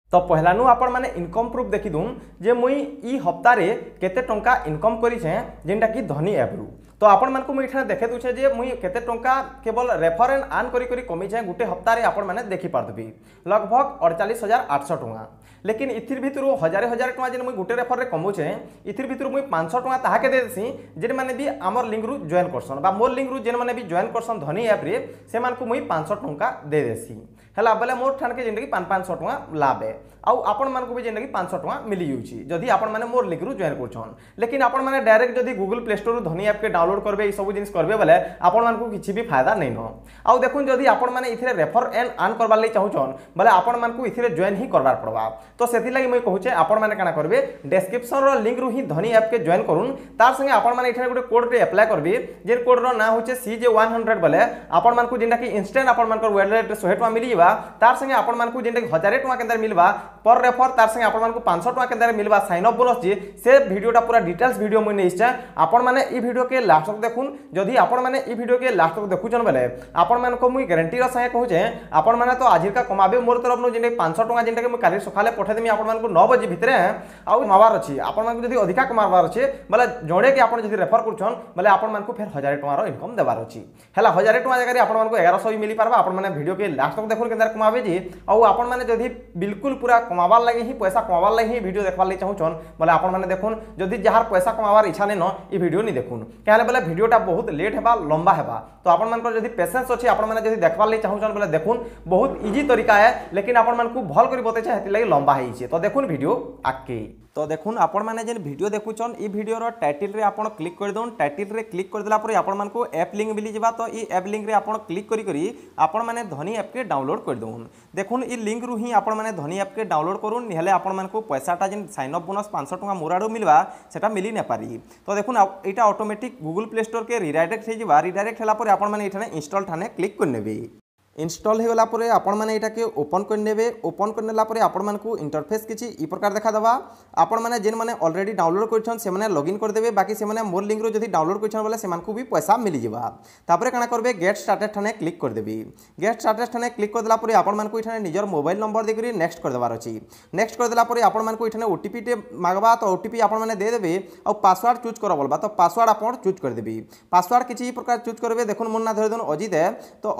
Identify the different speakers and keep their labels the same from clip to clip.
Speaker 1: तो पहलानु आपण माने इनकम प्रूफ देखी दूँ जे मुई ई हप्तारे केते टंका इनकम करिछे जेनटा कि धनी ऐप रु। तो आपण मानकु मुई इठाने देखे दूछे जे मुई केते टंका केवल रेफर एंड अर्न करी करी कमिछे गुटे हप्तारे आपण माने देखि पारदबी लगभग 48,800 टंका। लेकिन इथिर भितरु हजार हजार टंका जेन मुई गुटे रेफर रे कमौछे इथिर भितरु मुई 500 टंका ताहाके दे देसी जेन माने भी हमर लिंक रु जॉइन करसन बा मोर लिंक रु जेन माने भी जॉइन करसन धनी ऐप रे से मानकु मुई 500 टंका दे देसी हला बेले मोर ठान के जेंटा कि 500 टंका लाभ है आउ आपण मानकु भी जेंटा कि 500 टंका मिली जाउची जदि आपण माने मोर लिंक रु जॉइन करछन। लेकिन आपण माने डायरेक्ट जदि गूगल प्ले स्टोर रु धनी ऐप के डाउनलोड करबे ई सब जिनिस करबे बेले आपण मानकु किछि भी फायदा नै न। आउ देखुन जदि आपण माने इथिरे रेफर एंड अर्न करबार लई चाहुछन बेले आपण मानकु इथिरे जॉइन ही करबार पड़बा। तो सेति लागि मैं कहूचे आपण माने काना करबे डिस्क्रिप्शन रो लिंक रु ही धनी ऐप के जॉइन करून तार संगे आपण माने इथिरे गुटे कोड रे अप्लाई करबे जे कोड रो ना होचे CJ100 बेले आपण मानकु जेंटा कि इंस्टेंट आपण मानकर वॉलेट 100 टका मिली जेबा तार संगे आपण मानकु जेंटा कि 1000 टका केंदर मिलबा पर रेफर तार संगे आपण मानकु 500 टका केंदर मिलबा साइन अप बोनस जे से वीडियोटा पूरा डिटेल्स वीडियो मुई नेइछा आपण माने ई वीडियो के लास्ट तक देखुन जदि आपण माने ई वीडियो के लास्ट तक देखुचन बेले आपण मानको मुई गारंटी रो संगे कहूचे आपण माने तो आजिर का कमाबे मोर तरफ नो जेंटा 500 टका जेंटा कि मुई काली सखाले पठा देमी आपण मानको 9 बजे भितरे आउ मावार अछि आपण मानको जदि अधिका कमाबार अछि बेले जोडे कि आपण जदि रेफर करछन बेले आपण मानको फेर 1000 टका रो इनकम देबार अछि हला 1000 टका जगह आपण मानको 1100 मिली पारबा आपण माने वीडियो के लास्ट तक देखुन केंदर कमाबे जी आउ आपण माने जदि बिल्कुल पूरा कमाबार लागि ही पैसा कमाबार लागि ही वीडियो देखबार लागि चाहुछन बेले आपण माने देखुन जदि जहार पैसा कमाबार इच्छा नै न ई वीडियो नि देखुन काहे बेले वीडियोटा बहुत लेट हेबा लंबा हेबा। तो आपण मानकर जदि पेशेंस अछि आपण माने जदि देखबार लागि चाहुछन बेले देखुन बहुत इजी तरीका है लेकिन आपण मानकु भल करी बतैछे हेति लागि लंबा है छै। तो देखुन वीडियो आके तो देखुन आपण माने जेन वीडियो देखुछन ई वीडियो रो टाइटल रे आपण क्लिक कर दोन टाइटल रे क्लिक कर देला पर आपण मानकु ऐप लिंक मिली जेबा। तो ई ऐप लिंक रे आपण क्लिक करी करी आपण माने धनी ऐप के डाउनलोड कर दोन देखुन ई लिंक रु ही आपण माने धनी ऐप के डाउनलोड करून निहले आपण मानकु पैसाटा जेन साइन अप बोनस 500 टका मोराडो मिलबा सेटा मिली न पारी। तो देखुन एटा ऑटोमेटिक गूगल प्ले स्टोर के रिडायरेक्ट हे जेबा रिडायरेक्ट हला पर आपण माने एठाने इंस्टॉल ठाने क्लिक कर नेबे इंस्टॉल हो गला पर आपण माने एटा के ओपन कर नेबे ओपन कर नेला पर आपण मानकु इंटरफेस किछि ई प्रकार देखा दबा आपण माने जेन माने ऑलरेडी डाउनलोड करछन से माने लॉगिन कर देबे बाकी से माने मोर लिंक रो जदि डाउनलोड करछन बोले से मानकु भी पैसा मिली जेबा। तापरे काना करबे गेट स्टार्टेड ठाने क्लिक कर देबे गेट स्टार्टेड ठाने क्लिक कर देला पर आपण मानकु इठाने निजर मोबाइल नंबर दे करी नेक्स्ट कर देबार अछि नेक्स्ट कर देला पर आपण मानकु इठाने ओटीपी टे मागबा तो ओटीपी आपण माने दे देबे और पासवर्ड चूज कर बोलबा तो पासवर्ड आपण चूज कर देबे पासवर्ड किछि ई प्रकार चूज करबे देखुन मोर ना धरि दोन अजित है तो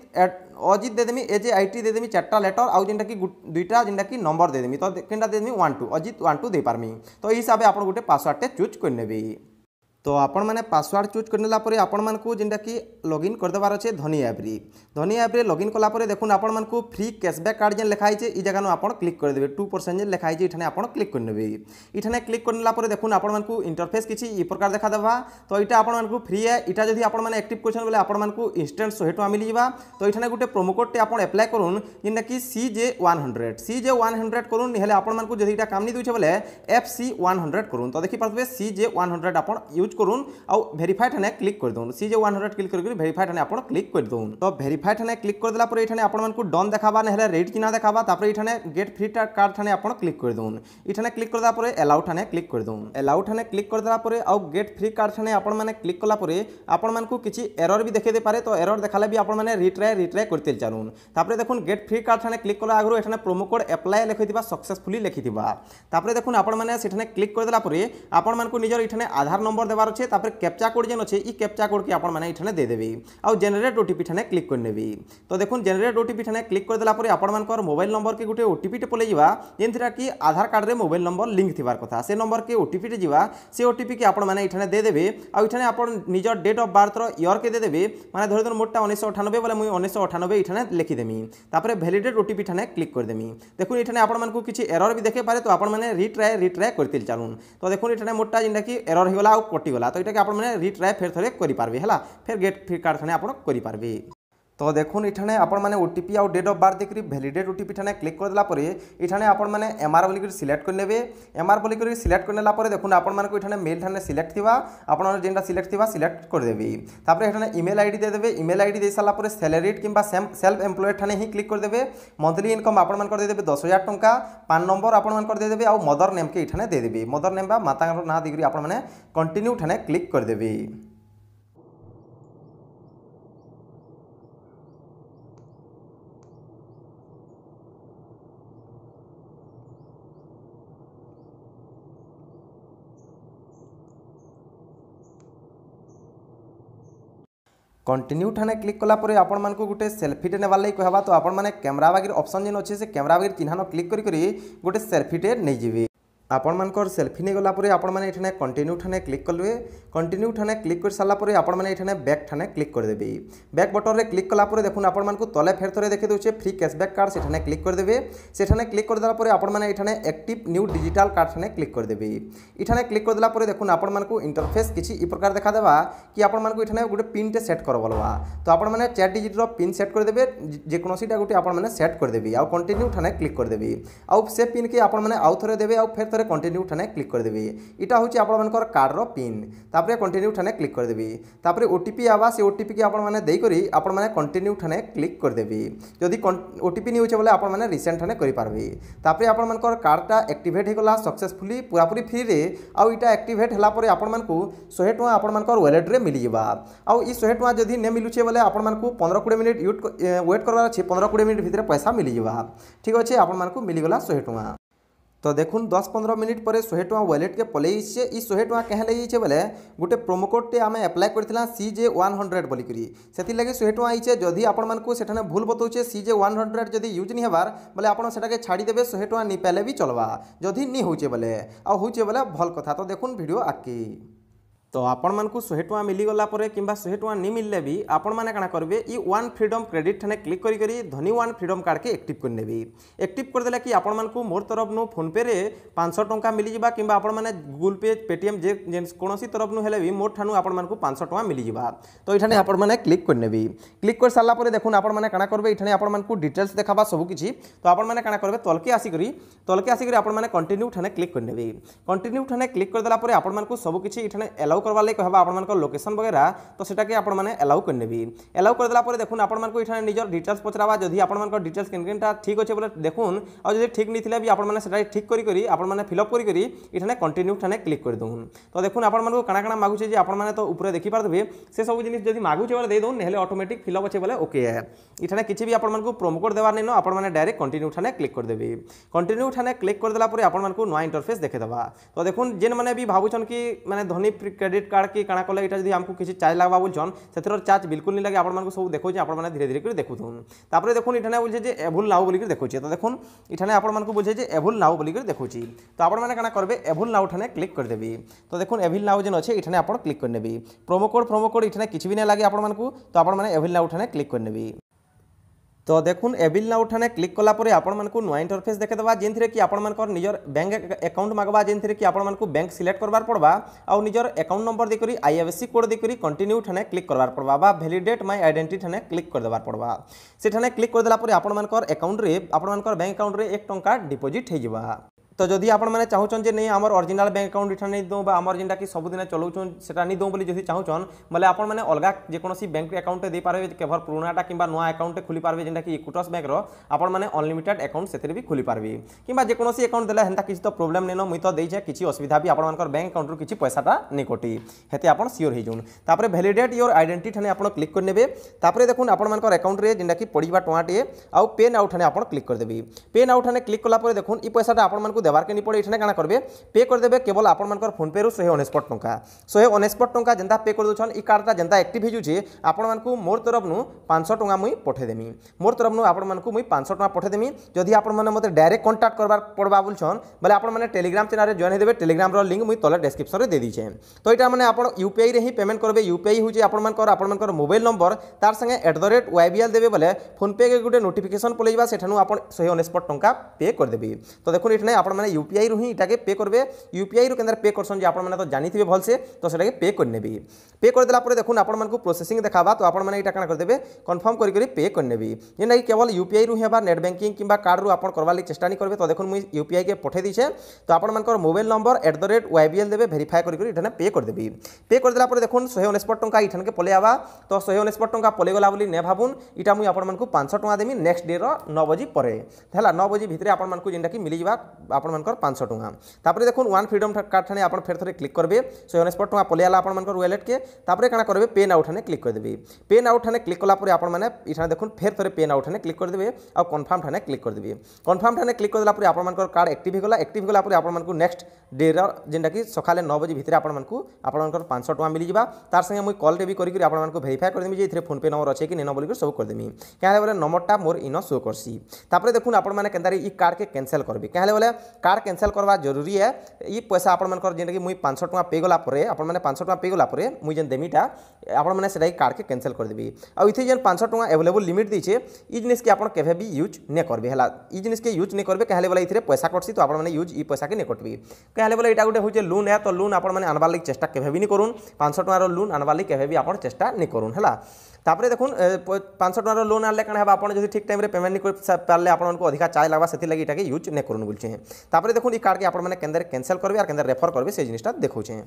Speaker 1: अजित दे देमी एजे आईटी दे देमी चारटा लेटर आउ जेनटा कि दुईटा जेनटा कि नंबर दे देमी तो केनटा दे देमी 12 अजित 12 दे पारमी। तो ई हिसाबे आपण गुटे पासवर्ड टे चूज कर नेबे। तो आपण माने पासवर्ड चूज करनेला परे आपण मानकु जेनटा कि लॉगिन कर देबार अछि धनी ऐप रे लॉगिन कला परे देखुन आपण मानकु फ्री कैशबैक कार्ड जेन लिखा छै ई जगह नु आपण क्लिक कर देबे 2% जेन लिखा छै इठाने आपण क्लिक कर नेबे इठाने क्लिक करनेला परे देखुन आपण मानकु इंटरफेस किछि ई प्रकार देखा देबा। तो इटा आपण मानकु फ्री है इटा जदि आपण माने एक्टिव करछन बोले आपण मानकु इंस्टेंट 100 टका मिली जिबा। तो इठाने गुटे प्रोमो कोड टे आपण अप्लाई करून जेनटा कि CJ100 करून निहले आपण मानकु जदि इटा काम नि दुछे बोले FC100 करून। तो देखि पाथबे CJ100 आपण यूज करूँ आउ वेरीफाई ठाने क्लिक कर दूँ CJ100 क्लिक करके वेरीफाई ठाने आपण क्लिक कर दूँ। तो वेरीफाई ठाने क्लिक कर देला पर इठाने आपण मानकु डन देखाबा नहले रेड चिन्ह देखाबा तापर इठाने गेट फ्री कार्ड ठाने आपण क्लिक कर दूँ इठाने क्लिक करदा पर अलाउ ठाने क्लिक कर दूँ अलाउ ठाने क्लिक कर देला पर आउ गेट फ्री कार्ड ठाने आपण माने क्लिक कला पर आपण मानकु किछि एरर भी देखे दे पारे। तो एरर देखाले भी आपण माने रिट्राई करते चालून तापर देखुन गेट फ्री कार्ड ठाने क्लिक कला आगरो एठाने प्रोमो कोड अप्लाई लिखिथिबा सक्सेसफुली लिखिथिबा तापर देखुन आपण माने सेठाने क्लिक कर देला पर आपण मानकु निजर इठाने आधार नंबर देबार छै तापर कैप्चा कोड जेन अछि ई कैप्चा कोड के आपण माने इठाने दे देबे आउ जनरेट ओटीपी ठाने क्लिक कर नेबे। तो देखुन जनरेट ओटीपी ठाने क्लिक कर देला पर आपण मानकर मोबाइल नंबर के गुटे ओटीपी टे पले जिबा जेनथिरा कि आधार कार्ड रे मोबाइल नंबर लिंक थिबार कथा से नंबर के ओटीपी टे जिबा से ओटीपी के आपण माने इठाने दे देबे आउ इठाने आपण निजर डेट ऑफ बर्थ रो ईयर के दे देबे माने धरि दन मोटा 1998 बोले मुई 1998 इठाने लिखि देमी तापर वैलिडेट ओटीपी ठाने क्लिक कर देमी। देखुन इठाने आपण मानकु किछि एरर भी देखे पारे तो आपण माने रिट्राई करतिल चालून। तो देखुन इठाने मोटा जेनटा कि एरर हिगला आउ कटि गला तो इटा के आपण माने रिट्राई फेर थरे करि पारबे हला फेर गेट फ्री कार्ड ठाने आपण करि पारबे। तो देखुन इठाने आपण माने ओटीपी आउ डेट ऑफ बर्थ देखि वैलिडेट ओटीपी ठाने क्लिक कर देला परे इठाने आपण माने एमआर बोली कर सिलेक्ट कर नेबे एमआर बोली कर सिलेक्ट करनेला परे देखुन आपण माने को इठाने मेल ठाने सिलेक्ट थिबा आपण जेंटा सिलेक्ट थिबा सिलेक्ट कर देबे तापर इठाने ईमेल आईडी दे देबे ईमेल आईडी दे साला परे सैलरीड किंबा सेल्फ एम्प्लॉयड ठाने ही क्लिक कर देबे मंथली इनकम आपण मान कर दे देबे 10000 टंका पान नंबर आपण मान कर दे देबे आउ मदर नेम के इठाने दे देबे मदर नेम बा माता ना दिगरी आपण माने कंटिन्यू ठाने क्लिक कर देबे। कंटिन्यू ठाने क्लिक कला परे आपण मानकु गोटे सेल्फीटे नेबार लगी कहबा तो आपण माने कैमरा बागिर ऑप्शन जेन अच्छे से कैमरा बागिर चिन्हानो क्लिक करी गोटे सेल्फीटे नहीं जीवे आपण मानकर सेल्फी नहीं गला परे आपण माने एठाने कंटिन्यू ठाने क्लिक करले कंटिन्यू ठाने क्लिक कर साला परे आपण माने एठाने बैक ठाने क्लिक कर देबे बैक बटन रे क्लिक कला परे देखुन आपण मानकु तले फेर थरे देखि दोचे फ्री कैशबैक कार्ड सेठाने क्लिक कर देबे सेठाने क्लिक कर देला परे आपण माने एठाने एक्टिव न्यू डिजिटल कार्ड ठाने क्लिक कर देबे इठाने क्लिक कर देला परे देखुन आपण मानकु इंटरफेस किछि ई प्रकार देखा देबा कि आपण मानकु एठाने गोटे पिन टे सेट कर बोलवा तो आपण माने 4 डिजिट रो पिन सेट कर देबे जे कोनोसीटा गोटे आपण माने सेट कर देबे आ कंटिन्यू ठाने क्लिक कर देबे आ से पिन के आपण माने आउ थरे देबे आ फेर थरे कंटिन्यू ठाने क्लिक कर देबे इटा होची आपण मानकर कार्ड रो पिन तापरे कंटिन्यू ठाने क्लिक कर देबे तापरे ओटीपी आवा से ओटीपी के आपण माने देई करी आपण माने कंटिन्यू ठाने क्लिक कर देबे जदी ओटीपी नि होचे बोले आपण माने रिसेंट ठाने करि पारबे तापरे आपण मानकर कार्डटा एक्टिवेट हे गला सक्सेसफुली पूरा पूरी फ्री रे आ इटा एक्टिवेट हला परे आपण मानकु 100 टका आपण मानकर वॉलेट रे मिली जिबा आ ई 100 टका जदी ने मिलुचे बोले आपण मानकु 15-20 मिनिट वेट करबार अछि 15-20 मिनिट भितरे पैसा मिली जिबा ठीक अछि आपण मानकु मिली गला 100 टका तो देखुन 10-15 मिनिट पर 100 टका वॉलेट के पलैसे ई 100 टका कहे लगे बोले गोटे प्रोमो कोड टे आमे अप्लाई करथिला CJ100 बोली करी सेति लगे 100 टका आइचे जदी आपण मानकु सेठाने भूल बतौचे CJ100 जदी यूज नि हेबार बोले आपण सेटा के छाड़ी देबे 100 टका नि पहले भी चलवा जदी नि होचे बोले आ होचे बोले भल कथा तो देखुन वीडियो आके तो आपण मानकु 100 टका मिली गला परे किंबा 100 टका नि मिलले भी आपण माने काना करबे ई वन फ्रीडम क्रेडिट ठाने क्लिक करी करी धनी वन फ्रीडम कार्ड के एक्टिव कर नेबी एक्टिव कर देला कि आपण मानकु मोर तरफ नु फोन पे रे 500 टका मिली जिबा किंबा आपण माने गूगल पे पेटीएम जे कोनोसी तरफ नु हेले भी मोर ठानु आपण मानकु 500 टका मिली जिबा तो इठाने आपण माने क्लिक कर नेबी क्लिक कर साला परे देखुन आपण माने काना करबे इठाने आपण मानकु डिटेल्स देखाबा सब किछि तो आपण माने काना करबे तलके आसी करी आपण माने कंटिन्यू ठाने क्लिक कर नेबी कंटिन्यू ठाने क्लिक कर देला परे आपण मानकु सब किछि इठाने अलाउ करबा ले कहबा आपण मानकर लोकेशन वगैरह तो सेटा के आपण माने अलाउ कर नेबी अलाउ कर देला परे देखुन आपण मानकु इठाने निजर डिटेल्स पचराबा जदी आपण मानकर डिटेल्स किनकिनटा ठीक होचे बोले देखुन आ जदी ठीक नि थिले भी आपण माने सेटा ठीक करी करी आपण माने फिल अप करी करी इठाने कंटिन्यू ठाने क्लिक कर दोन तो देखुन आपण मानकु काना काना मागुचे जे आपण माने तो ऊपर देखि पारबे से सब जिनिस जदी मागुचे बोले दे दोन नेले ऑटोमेटिक फिल अप होचे बोले ओके है इठाने किछि भी आपण मानकु प्रोमो कोड देवार नैनो आपण माने डायरेक्ट कंटिन्यू ठाने क्लिक कर देबे कंटिन्यू ठाने क्लिक कर देला परे आपण मानकु नया इंटरफेस देखे दबा तो देखुन जेन माने भी भाबुछन कि माने धनी क्रेडिट कार्ड की काना कोले इटा जदी हमकु किछि चार्ज लागबा बोलछन सेथरो चार्ज बिल्कुल नहीं लगे आपण मानकु सब देखौ जे आपण माने धीरे धीरे कर देखुथुन तापरे देखुन इठाने बोलछे जे एबुल नाउ बोली कर देखौछि तो देखुन इठाने आपण मानकु बोलछे जे एबुल नाउ बोली कर देखौछि तो आपण माने काना करबे एबुल नाउ ठाने क्लिक कर देबी तो देखुन एबुल नाउ जेन अछि इठाने आपण क्लिक कर नेबी प्रोमो कोड इठाने किछि भी नै लागे आपण मानकु तो आपण माने एबुल नाउ ठाने क्लिक कर नेबी तो देखुन एबिल नाउ ठाने क्लिक कला परे आपण मानकु नया इंटरफेस देखे दबा जेनथिरे कि आपण मानकर निजर बैंक अकाउंट मागबा जेनथिरे कि आपण मानकु बैंक सिलेक्ट करबार पड़बा आ निजर अकाउंट नंबर देकरी आईएफएससी कोड देकरी कंटिन्यू ठाने क्लिक करबार पड़बा बा वैलिडेट माय आइडेंटिटी ठाने क्लिक कर देबार पड़बा से ठाने क्लिक कर देला परे आपण मानकर अकाउंट रे आपण मानकर बैंक अकाउंट रे 1 टंका डिपॉजिट हे जिबा तो जदि आपण माने चाहुचन जे नहीं हमर ओरिजिनल बैंक अकाउंट इठा नहीं दो बा हमर जिनटा कि सब दिन चलाउचन सेटा नहीं दो बोली जदि चाहुचन माने आपण माने अलगा जे कोनोसी बैंक अकाउंट दे पारबे केवल पुरानाटा किबा नया अकाउंट खुली पारबे जिनटा कि इक्विटस बैंक रो आपण माने अनलिमिटेड अकाउंट सेतरे भी खुली पारबे किबा जे कोनोसी अकाउंट देला हेंता किछि तो प्रॉब्लम नेनो मुई तो देइ छै किछि असुविधा भी आपण मानकर बैंक अकाउंट रो किछि पैसाटा नै कटी हेते आपण सियोर हे जोन तापरे वैलिडेट योर आइडेंटिटी ठाने आपण क्लिक कर नेबे तापरे देखुन आपण मानकर अकाउंट रे जिनटा कि पडिबा टोआटे आ पे नाउ ठाने आपण क्लिक कर देबी पे नाउ ठाने क्लिक कला परे देखुन ई पैसाटा आपण मानकु देबार के नि पड़े इठाने करबे पे कर देबे केवल आपण मानकर फोन पे रु 169 टंका 169 टंका जेंता पे कर दोछन ई कार्डटा जेंता एक्टिव हे जुछे आपण मानकु मोर तरफ नु 500 टंका मुई पठे देमी मोर तरफ नु आपण मानकु मुई 500 टंका पठे देमी जदि आपण माने मते डायरेक्ट कांटेक्ट करबार पड़बा बोलछन बोले आपण माने टेलीग्राम चैनल रे जॉइन हे देबे टेलीग्राम रो लिंक मुई तले डिस्क्रिप्शन रे दे दी छे तो इटा माने आपण यूपीआई रे ही पेमेंट करबे यूपीआई हुजे आपण मानकर मोबाइल नंबर तार संगे @ybl देबे बोले फोन पे के गुटे नोटिफिकेशन पलेइबा सेठानु आपण 169 टंका पे कर देबी तो देखुन इठने आपण माने यूपीआई रु ही इटा के पे करबे यूपीआई रो केंद्र पे करसन जे आपण माने तो जानिथिबे भल से तो सेटा के पे कर नेबी पे कर देला परे देखुन आपण मानकु प्रोसेसिंग देखाबा तो आपण माने इटा काना कर देबे कंफर्म करी करी पे कर नेबी जेना कि केवल यूपीआई रु हेबा नेट बैंकिंग किबा कार्ड रु आपण करवा ली चेष्टा नहीं करबे तो देखुन मुई यूपीआई के पठे दी छे तो आपण मानकर मोबाइल नंबर @ybl देबे वेरीफाई करी करी इठने पे कर देबी पे कर देला परे देखुन 169 टंका इठन के पले आबा तो 169 टंका पले गला बोली ने भाबुन इटा मुई आपण मानकु 500 टंका देमी नेक्स्ट डे रो 9 बजे परे हला 9 बजे भितरे आपण मानकु जेंटा कि मिली जिबा आपण आपनकर 500 टंका तापर देखुन वन फ्रीडम कार्ड ठाने आपन फेर थरे क्लिक करबे 149 टंका पलियाला आपनकर वॉलेट के तापर काना करबे पे नाउ ठाने क्लिक कर देबे पे नाउ ठाने क्लिक कला पर आपन माने इठाने देखुन फेर थरे पे नाउ ठाने क्लिक कर देबे आ कन्फर्म ठाने क्लिक कर देबे कन्फर्म ठाने क्लिक कर देला पर आपनकर कार्ड एक्टिव होगला पर आपनकर नेक्स्ट डे जेनटा कि सकाले 9 बजे भितर आपनकर 500 टंका मिल जिबा तार संगे मुई कॉल रे भी करी आपनकर वेरीफाई कर देबी जे इथरे फोन पे नंबर अच्छे कि नेनो बोली सब कर देबी काहे बोले नंबरटा मोर इनो शो करसी तापर देखुन आपन माने केनतारी ई कार्ड के कैंसिल करबे काहे बोले कार्ड कैंसिल करवा जरूरी है ई पैसा आपनकर जेनटा कि मुई 500 टंका पे गला पर आपन माने 500 टंका पे गला पर मुई जेन देमीटा आपन माने सेटा कार्ड के कैंसिल कर देबी आ इथे जेन 500 टंका अवेलेबल लिमिट दीछे ई जिनिस के आपन केभे भी यूज ने करबे हला ई जिनिस के यूज ने करबे काहे बोले इथरे पैसा कटसी तो आपन माने यूज ई पैसा के ने कटबी काहे बोले एटा गुटे होचे लोन है तो लोन आपन माने आनबार लागि चेष्टा केभे भी नि करूँ 500 टंका लोन आनबार लागि केभे भी आपन चेष्टा नि करूँ हला तापर देखुन 500 टंका लोन आनले काना हेबा आपन जदि ठीक टाइम रे पेमेंट नि कर पारले आपन को अधिका चार्ज लागबा सेति लागि इटा के यूज ने करूँ बोलछे तापर देखुन ई कार्ड के आपन माने केंदर कैंसिल करबे और केंदर रेफर करबे से जिनिसटा देखौछे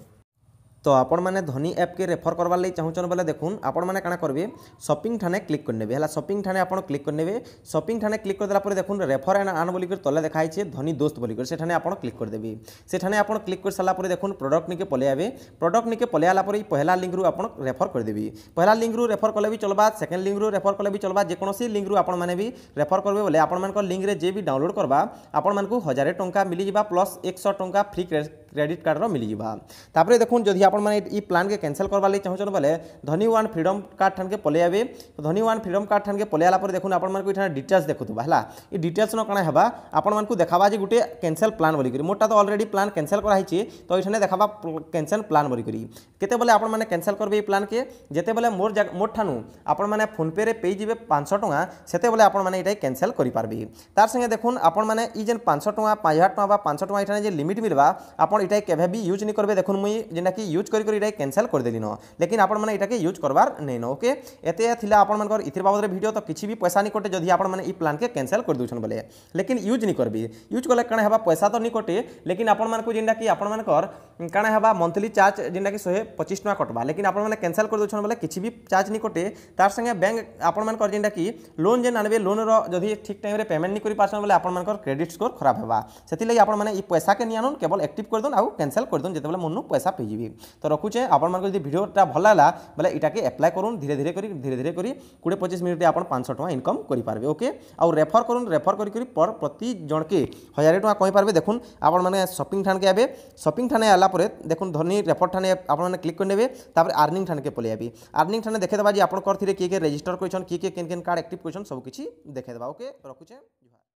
Speaker 1: तो आपण मैंने धनी ऐप के रेफर करवार लगी चाहून बोले देखुन आपण मैंने काना करबे शॉपिंग ठाने क्लिक कर नेबे हला शॉपिंग ठाने आपण क्लिक कर नेबे शॉपिंग ठाने क्लिक कर देला पर देखुन रेफर एंड आन बोली कर तले देखाई छे धनी दोस्त बोली कर सेठाने आपण क्लिक कर देबे सेठाने आपण क्लिक कर साला पर देखुन प्रोडक्ट निके पले आबे प्रोडक्ट निके पले आला पर पहला लिंक रु आपण रेफर कर देबी पहला लिंक रु रेफर कले भी चलबा सेकंड लिंक रु रेफर कले भी चलबा जे कोनोसी लिंक रु आपण माने भी रेफर करबे बोले आपण मान को लिंक रे जे भी डाउनलोड करबा आपण मान को 1000 टंका मिली जिबा प्लस 100 टंका फ्री क्रेडिट कार्ड रो मिली जिबा तापर देखुन जदि आपण माने ई प्लान के कैंसिल करवा लगी चाहून बोले धनी वन फ्रीडम कार्ड ठान के पले आबे धनी वन फ्रीडम कार्ड ठान के पले आला पर देखुन आपण मान को इठाने डिटेल्स देखुतबा हला ई डिटेल्स न कणा हेबा आपण मान को देखाबा जे गुटे कैंसिल प्लान बोली करी मोटा तो ऑलरेडी प्लान कैंसिल करा हिची तो इठाने देखाबा कैंसिल प्लान बोली करी केते बोले आपण माने कैंसिल करबे ई प्लान के जेते बोले मोर ठानु आपण माने फोन पे रे पे जिबे 500 टंका सेते बोले आपण माने इटा कैंसिल करि पारबे तार संगे देखुन आपण माने ई जेन 500 टंका 5000 टंका बा 500 टंका इठाने जे लिमिट मिलबा आपण इटा केभे भी यूज नि करबे देखुन मुई जेना कि यूज करि इटा कैंसिल कर देली न लेकिन आपण माने इटाके यूज करवार नै न ओके एते थिला आपण मानकर इतिर बाबद रे वीडियो तो किछि भी पैसा नि कटे जदि आपण माने ई प्लान के कैंसिल कर दोछन बोले लेकिन यूज नि करबी यूज कले कणे हेबा पैसा तो नि कटे लेकिन आपण मान को जेंडा कि आपण मानकर कणे हेबा मंथली चार्ज जेंडा कि 125 टका कटबा लेकिन आपण माने कैंसिल कर दोछन बोले किछि भी चार्ज नि कटे तार संगे बैंक आपण मानकर जेंडा कि लोन जेन आनबे लोन रो जदि ठीक टाइम रे पेमेंट नि करि पाछन बोले आपण मानकर क्रेडिट स्कोर खराब हेबा सेति लागि आपण माने ई पैसा के नि आनुन केवल एक्टिव कर दोन आ कैंसिल कर दोन जेते बोले मन्नु पैसा पे जिबी तो रखुचे आपण मानकर जदि वीडियोटा भल लागला बोले इटा के अप्लाई करूँ धीरे धीरे करी 20-25 मिनट आप 500 टका इनकम करि पारबे ओके आउ रेफर करूँ रेफर करी पर प्रति जन के 1000 टका कहि पारबे देखुन आपण माने शॉपिंग ठान के आबे शॉपिंग ठाने आला परे देखुन धनी रेफर ठाने आपण माने क्लिक कर नेबे तापर अर्निंग ठान के पले आबी अर्निंग ठाने देखे देबा जे आपण करथिरे के रजिस्टर करिसन के केन केन कार्ड एक्टिव करिसन सब किछि देखे देबा ओके रखुचे।